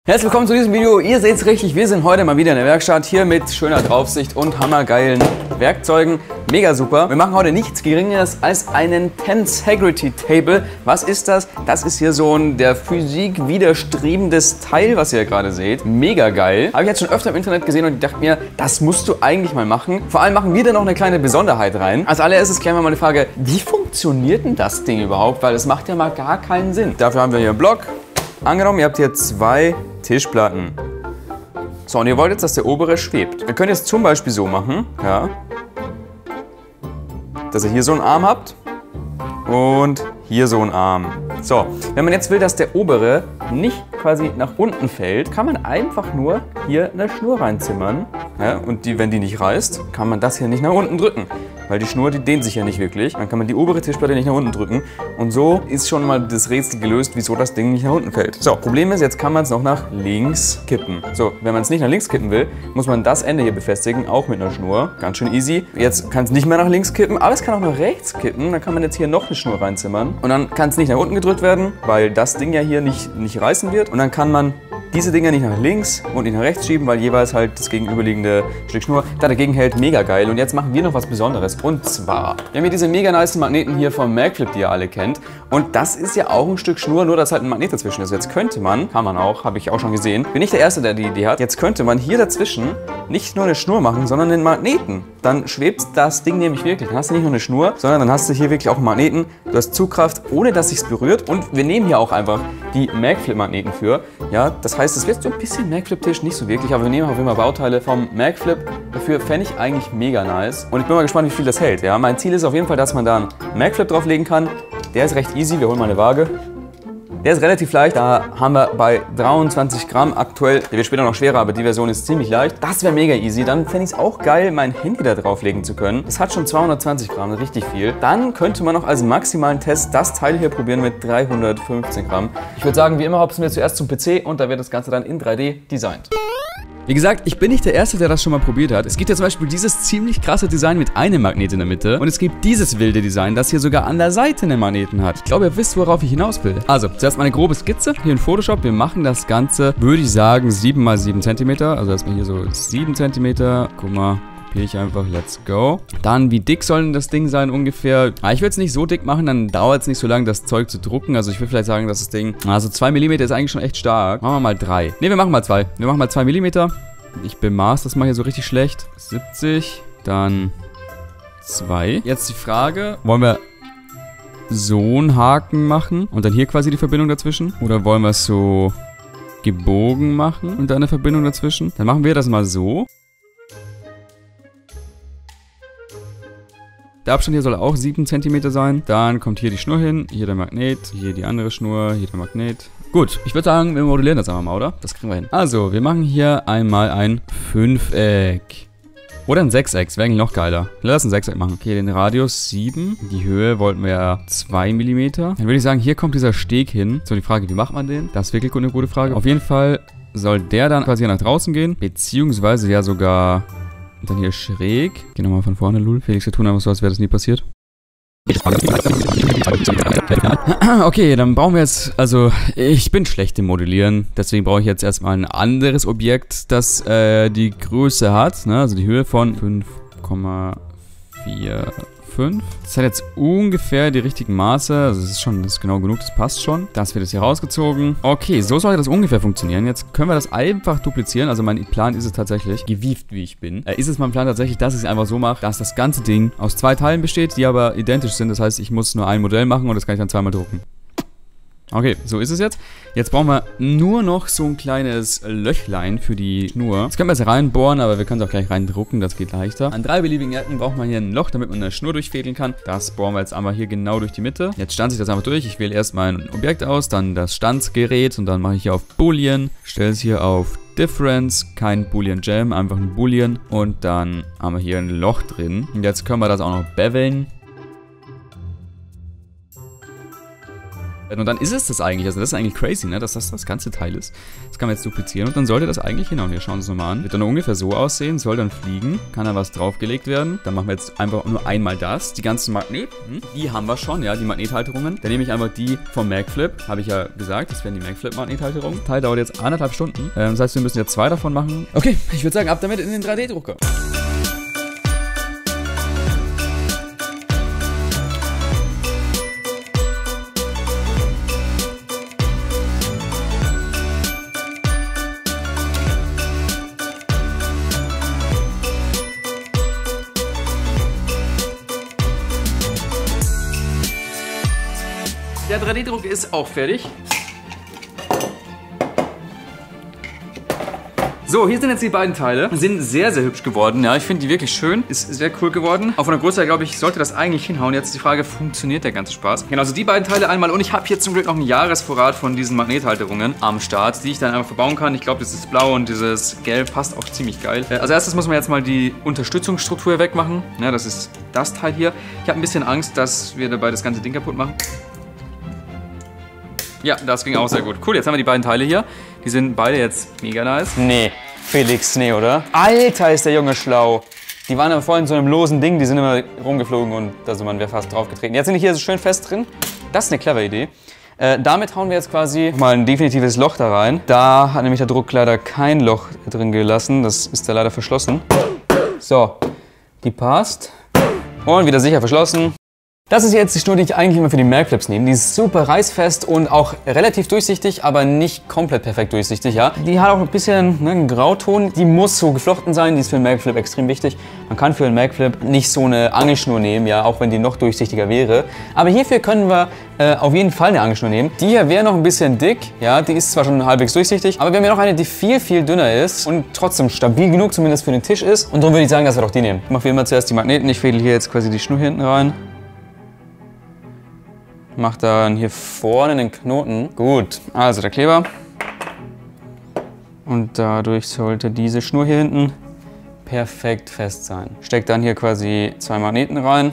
Herzlich willkommen zu diesem Video. Ihr seht es richtig, wir sind heute mal wieder in der Werkstatt hier mit schöner Draufsicht und hammergeilen Werkzeugen. Mega super. Wir machen heute nichts Geringeres als einen Tensegrity Table. Was ist das? Das ist hier so ein der Physik widerstrebendes Teil, was ihr gerade seht. Mega geil. Habe ich jetzt schon öfter im Internet gesehen und ich dachte mir, das musst du eigentlich mal machen. Vor allem machen wir da noch eine kleine Besonderheit rein. Als allererstes klären wir mal die Frage, wie funktioniert denn das Ding überhaupt? Weil es macht ja mal gar keinen Sinn. Dafür haben wir hier einen Block. Angenommen, ihr habt hier zwei Tischplatten. So, und ihr wollt jetzt, dass der obere schwebt. Ihr könnt es zum Beispiel so machen, ja, dass ihr hier so einen Arm habt und hier so einen Arm. So, wenn man jetzt will, dass der obere nicht quasi nach unten fällt, kann man einfach nur hier eine Schnur reinzimmern. Ja, und wenn die nicht reißt, kann man das hier nicht nach unten drücken. Weil die Schnur, die dehnt sich ja nicht wirklich. Dann kann man die obere Tischplatte nicht nach unten drücken. Und so ist schon mal das Rätsel gelöst, wieso das Ding nicht nach unten fällt. So, Problem ist, jetzt kann man es noch nach links kippen. So, wenn man es nicht nach links kippen will, muss man das Ende hier befestigen, auch mit einer Schnur. Ganz schön easy. Jetzt kann es nicht mehr nach links kippen, aber es kann auch nach rechts kippen. Dann kann man jetzt hier noch eine Schnur reinzimmern. Und dann kann es nicht nach unten gedrückt werden, weil das Ding ja hier nicht reißen wird. Und dann kann man diese Dinger nicht nach links und nicht nach rechts schieben, weil jeweils halt das gegenüberliegende Stück Schnur da dagegen hält. Mega geil. Und jetzt machen wir noch was Besonderes. Und zwar, wir haben hier diese mega nice Magneten hier vom Magflip, die ihr alle kennt. Und das ist ja auch ein Stück Schnur, nur dass halt ein Magnet dazwischen ist. Jetzt könnte man, kann man auch, habe ich auch schon gesehen, bin nicht der Erste, der die Idee hat, jetzt könnte man hier dazwischen nicht nur eine Schnur machen, sondern einen Magneten. Dann schwebt das Ding nämlich wirklich. Dann hast du nicht nur eine Schnur, sondern dann hast du hier wirklich auch einen Magneten. Du hast Zugkraft, ohne dass sich's berührt. Und wir nehmen hier auch einfach die Magflip-Magneten für. Ja, das heißt, es wird so ein bisschen Magflip-Tisch, nicht so wirklich, aber wir nehmen auch immer Bauteile vom Magflip. Dafür fände ich eigentlich mega nice. Und ich bin mal gespannt, wie viel das hält. Ja, mein Ziel ist auf jeden Fall, dass man da einen Magflip drauflegen kann. Der ist recht easy. Wir holen mal eine Waage. Der ist relativ leicht, da haben wir bei 23 Gramm aktuell, der wird später noch schwerer, aber die Version ist ziemlich leicht. Das wäre mega easy, dann fände ich es auch geil, mein Handy da drauflegen zu können. Das hat schon 220 Gramm, richtig viel. Dann könnte man noch als maximalen Test das Teil hier probieren mit 315 Gramm. Ich würde sagen, wie immer hopsen wir zuerst zum PC und da wird das Ganze dann in 3D designt. Wie gesagt, ich bin nicht der Erste, der das schon mal probiert hat. Es gibt ja zum Beispiel dieses ziemlich krasse Design mit einem Magnet in der Mitte. Und es gibt dieses wilde Design, das hier sogar an der Seite einen Magneten hat. Ich glaube, ihr wisst, worauf ich hinaus will. Also, zuerst mal eine grobe Skizze hier in Photoshop. Wir machen das Ganze, würde ich sagen, 7 x 7 cm. Also erstmal hier so 7 cm. Guck mal. Kopiere ich einfach, let's go. Dann, wie dick soll denn das Ding sein ungefähr? Ich will es nicht so dick machen, dann dauert es nicht so lange, das Zeug zu drucken. Also ich will vielleicht sagen, dass das Ding, also 2 mm ist eigentlich schon echt stark. Machen wir mal 3. Ne, wir machen mal 2. Wir machen mal 2 mm. Ich bemaß das mal hier so richtig schlecht. 70, dann 2. Jetzt die Frage, wollen wir so einen Haken machen und dann hier quasi die Verbindung dazwischen? Oder wollen wir es so gebogen machen und dann eine Verbindung dazwischen? Dann machen wir das mal so. Der Abstand hier soll auch 7 cm sein. Dann kommt hier die Schnur hin, hier der Magnet, hier die andere Schnur, hier der Magnet. Gut, ich würde sagen, wir modellieren das einfach mal, oder? Das kriegen wir hin. Also, wir machen hier einmal ein Fünfeck. Oder ein Sechseck, wäre eigentlich noch geiler. Lass ein Sechseck machen. Okay, den Radius 7. Die Höhe wollten wir ja 2 mm. Dann würde ich sagen, hier kommt dieser Steg hin. So, die Frage, wie macht man den? Das ist wirklich eine gute Frage. Auf jeden Fall soll der dann quasi nach draußen gehen. Beziehungsweise ja sogar dann hier schräg. Geh nochmal von vorne, Lul. Felix, wir tun einfach so, als wäre das nie passiert. Okay, dann brauchen wir jetzt, also ich bin schlecht im Modellieren, deswegen brauche ich jetzt erstmal ein anderes Objekt, das die Größe hat, ne? Also die Höhe von 5,45. Das hat jetzt ungefähr die richtigen Maße, also das ist genau genug, das passt schon. Das wird jetzt hier rausgezogen. Okay, so sollte das ungefähr funktionieren. Jetzt können wir das einfach duplizieren, also mein Plan ist es tatsächlich, gewieft wie ich bin, ist es mein Plan tatsächlich, dass ich es einfach so mache, dass das ganze Ding aus 2 Teilen besteht, die aber identisch sind. Das heißt, ich muss nur ein Modell machen und das kann ich dann zweimal drucken. Okay, so ist es jetzt. Jetzt brauchen wir nur noch so ein kleines Löchlein für die Schnur. Jetzt können wir es reinbohren, aber wir können es auch gleich reindrucken, das geht leichter. An 3 beliebigen Ecken braucht man hier ein Loch, damit man eine Schnur durchfädeln kann. Das bohren wir jetzt einmal hier genau durch die Mitte. Jetzt stanze ich das einfach durch. Ich wähle erstmal ein Objekt aus, dann das Stanzgerät und dann mache ich hier auf Boolean, stelle es hier auf Difference, kein Boolean Jam, einfach ein Boolean und dann haben wir hier ein Loch drin. Und jetzt können wir das auch noch beveln. Und dann ist es das eigentlich, also das ist eigentlich crazy, ne, dass das ganze Teil ist. Das kann man jetzt duplizieren und dann sollte das eigentlich hinhauen. Wir schauen uns nochmal an. Wird dann ungefähr so aussehen, soll dann fliegen, kann da was draufgelegt werden. Dann machen wir jetzt einfach nur einmal das. Die ganzen Magneten, die haben wir schon, ja, die Magnethalterungen. Dann nehme ich einfach die vom MagFlip, habe ich ja gesagt, das wären die MagFlip-Magnethalterungen. Teil dauert jetzt 1,5 Stunden. Das heißt, wir müssen jetzt 2 davon machen. Okay, ich würde sagen, ab damit in den 3D-Drucker. Der 3D-Druck ist auch fertig. So, hier sind jetzt die beiden Teile. Sind sehr, sehr hübsch geworden. Ja, ich finde die wirklich schön. Ist sehr cool geworden. Auch von der Größe her, glaube ich, sollte das eigentlich hinhauen. Jetzt ist die Frage, funktioniert der ganze Spaß? Genau, also die beiden Teile einmal. Und ich habe hier zum Glück noch einen Jahresvorrat von diesen Magnethalterungen am Start, die ich dann einfach verbauen kann. Ich glaube, dieses Blau und dieses Gelb passt auch ziemlich geil. Als erstes muss man jetzt mal die Unterstützungsstruktur wegmachen. Ja, das ist das Teil hier. Ich habe ein bisschen Angst, dass wir dabei das ganze Ding kaputt machen. Ja, das ging auch sehr gut. Cool, jetzt haben wir die beiden Teile hier. Die sind beide jetzt mega nice. Nee, Felix, nee, oder? Alter, ist der Junge schlau. Die waren aber vorhin in so einem losen Ding, die sind immer rumgeflogen und da ist man wäre fast draufgetreten. Jetzt sind die hier so schön fest drin. Das ist eine clevere Idee. Damit hauen wir jetzt quasi mal ein definitives Loch da rein. Da hat nämlich der Druck leider kein Loch drin gelassen. Das ist da leider verschlossen. So, die passt. Und wieder sicher verschlossen. Das ist jetzt die Schnur, die ich eigentlich immer für die MagFlips nehme. Die ist super reißfest und auch relativ durchsichtig, aber nicht komplett perfekt durchsichtig, ja. Die hat auch ein bisschen einen Grauton. Die muss so geflochten sein, die ist für einen MagFlip extrem wichtig. Man kann für einen MagFlip nicht so eine Angelschnur nehmen, ja, auch wenn die noch durchsichtiger wäre. Aber hierfür können wir auf jeden Fall eine Angelschnur nehmen. Die hier wäre noch ein bisschen dick, ja, die ist zwar schon halbwegs durchsichtig, aber wir haben ja noch eine, die viel, viel dünner ist und trotzdem stabil genug zumindest für den Tisch ist. Und darum würde ich sagen, dass wir doch die nehmen. Ich mache wie immer zuerst die Magneten. Ich fädel hier jetzt quasi die Schnur hinten rein. Mach dann hier vorne den Knoten. Gut, also der Kleber. Und dadurch sollte diese Schnur hier hinten perfekt fest sein. Steck dann hier quasi 2 Magneten rein.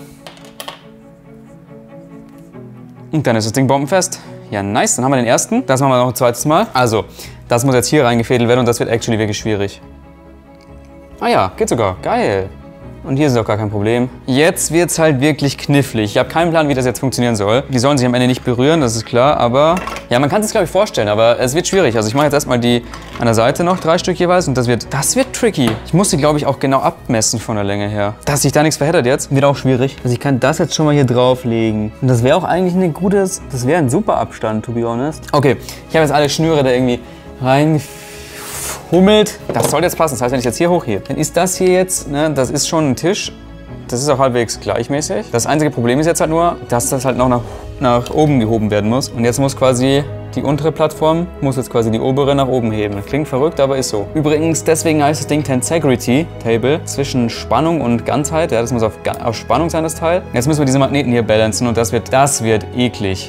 Und dann ist das Ding bombenfest. Ja, nice, dann haben wir den ersten. Das machen wir noch ein zweites Mal. Also, das muss jetzt hier reingefädelt werden und das wird actually wirklich schwierig. Ah ja, geht sogar. Geil. Und hier ist auch gar kein Problem. Jetzt wird es halt wirklich knifflig. Ich habe keinen Plan, wie das jetzt funktionieren soll. Die sollen sich am Ende nicht berühren, das ist klar, aber... Ja, man kann es, glaube ich, vorstellen, aber es wird schwierig. Also ich mache jetzt erstmal die an der Seite noch 3 Stück jeweils und das wird tricky. Ich muss die, glaube ich, auch genau abmessen von der Länge her. Dass sich da nichts verheddert jetzt, wird auch schwierig. Also ich kann das jetzt schon mal hier drauflegen. Und das wäre auch eigentlich das wäre ein super Abstand, to be honest. Okay, ich habe jetzt alle Schnüre da irgendwie reingefügt. Hummelt. Das soll jetzt passen. Das heißt, wenn ich jetzt hier hochhebe, dann ist das hier jetzt, ne, das ist schon ein Tisch. Das ist auch halbwegs gleichmäßig. Das einzige Problem ist jetzt halt nur, dass das halt noch nach oben gehoben werden muss. Und jetzt muss quasi die untere Plattform, muss jetzt quasi die obere nach oben heben. Klingt verrückt, aber ist so. Übrigens, deswegen heißt das Ding Tensegrity Table. Zwischen Spannung und Ganzheit. Ja, das muss auf Spannung sein, das Teil. Jetzt müssen wir diese Magneten hier balancen und das wird eklig.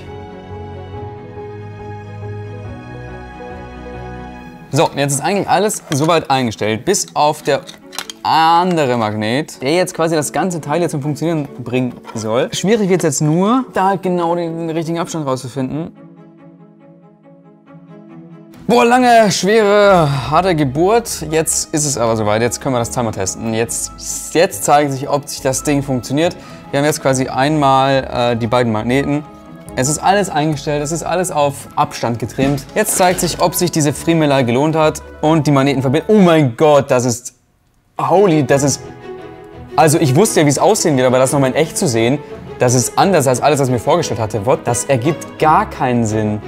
So, jetzt ist eigentlich alles soweit eingestellt, bis auf der andere Magnet, der jetzt quasi das ganze Teil hier zum Funktionieren bringen soll. Schwierig wird es jetzt nur, da genau den richtigen Abstand rauszufinden. Boah, lange, schwere, harte Geburt. Jetzt ist es aber soweit, jetzt können wir das Teil mal testen. Jetzt zeigt sich, ob sich das Ding funktioniert. Wir haben jetzt quasi einmal die beiden Magneten. Es ist alles eingestellt, es ist alles auf Abstand getrimmt. Jetzt zeigt sich, ob sich diese Friemelei gelohnt hat und die Magneten verbinden. Oh mein Gott, das ist... Holy, das ist... Also ich wusste ja, wie es aussehen wird, aber das nochmal in echt zu sehen, das ist anders als alles, was ich mir vorgestellt hatte. Das ergibt gar keinen Sinn.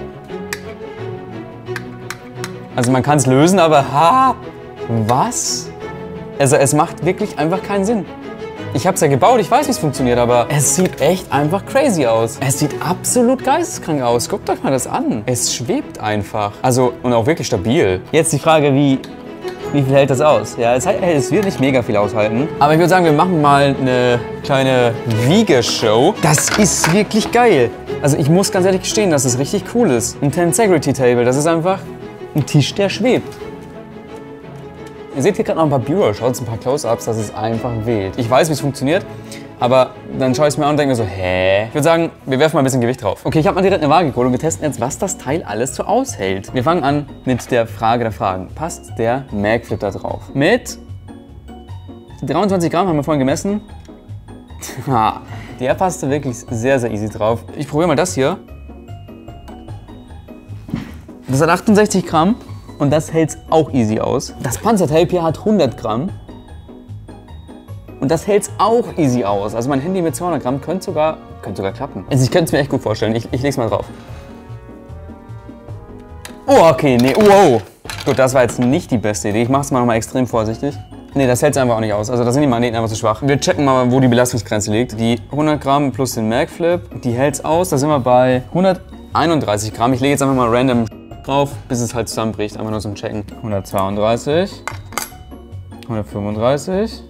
Also man kann es lösen, aber... Was? Also es macht wirklich einfach keinen Sinn. Ich habe es ja gebaut, ich weiß, wie es funktioniert, aber es sieht echt einfach crazy aus. Es sieht absolut geisteskrank aus. Guckt euch mal das an. Es schwebt einfach. Also, und auch wirklich stabil. Jetzt die Frage, wie viel hält das aus? Ja, es wird nicht mega viel aushalten. Aber ich würde sagen, wir machen mal eine kleine Wiegeshow. Das ist wirklich geil. Also ich muss ganz ehrlich gestehen, dass es richtig cool ist. Ein Tensegrity Table, das ist einfach ein Tisch, der schwebt. Ihr seht hier gerade noch ein paar Viewer-Shots, ein paar Close-Ups, das ist einfach wild. Ich weiß, wie es funktioniert, Aber dann schaue ich es mir an und denke mir so, hä? Ich würde sagen, wir werfen mal ein bisschen Gewicht drauf. Okay, ich habe mal direkt eine Waage geholt und wir testen jetzt, was das Teil alles so aushält. Wir fangen an mit der Frage der Fragen. Passt der Magflip da drauf? Mit 23 Gramm haben wir vorhin gemessen. Der passte wirklich sehr, sehr easy drauf. Ich probiere mal das hier. Das hat 68 Gramm und das hält auch easy aus. Das Panzertape hier hat 100 Gramm. Und das hält auch easy aus. Also mein Handy mit 200 Gramm könnte sogar klappen. Also ich könnte es mir echt gut vorstellen. Ich lege es mal drauf. Oh, okay, nee, wow. Gut, das war jetzt nicht die beste Idee. Ich mache es mal nochmal extrem vorsichtig. Nee, das hält es einfach auch nicht aus. Also da sind die Magneten einfach zu schwach. Wir checken mal, wo die Belastungsgrenze liegt. Die 100 Gramm plus den Magflip, die hält es aus. Da sind wir bei 131 Gramm. Ich lege jetzt einfach mal random drauf, bis es halt zusammenbricht. Einfach nur zum Checken. 132, 135.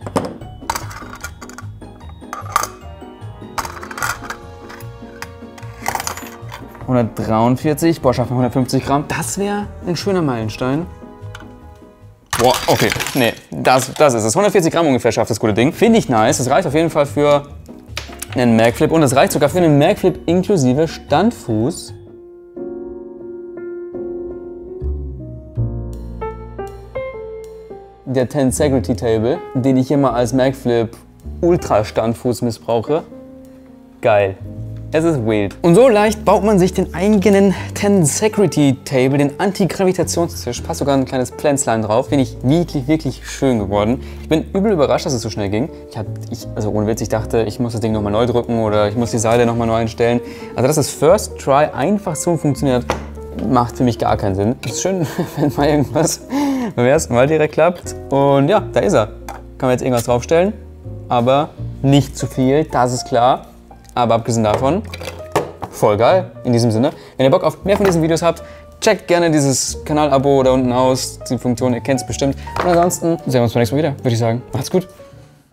143, boah, schaffen wir 150 Gramm. Das wäre ein schöner Meilenstein. Boah, okay, nee, das ist es. 140 Gramm ungefähr schafft das gute Ding. Finde ich nice. Das reicht auf jeden Fall für einen Magflip und es reicht sogar für einen Magflip inklusive Standfuß. Der Tensegrity Table, den ich immer als Magflip Ultra Standfuß missbrauche. Geil. Es ist wild. Und so leicht baut man sich den eigenen Tensegrity Table, den Anti-Gravitationstisch. Passt sogar ein kleines Pflänzlein drauf. Finde ich wirklich, wirklich schön geworden. Ich bin übel überrascht, dass es so schnell ging. Also ohne Witz, ich dachte, ich muss das Ding nochmal neu drücken oder ich muss die Seile nochmal neu einstellen. Also dass das First Try einfach so funktioniert, macht für mich gar keinen Sinn. Es ist schön, wenn mal irgendwas beim ersten Mal direkt klappt. Und ja, da ist er. Kann man jetzt irgendwas draufstellen, aber nicht zu viel, das ist klar. Aber abgesehen davon, voll geil. In diesem Sinne, wenn ihr Bock auf mehr von diesen Videos habt, checkt gerne dieses Kanal-Abo da unten aus. Die Funktion, ihr kennt es bestimmt. Und ansonsten sehen wir uns beim nächsten Mal wieder, würde ich sagen. Macht's gut.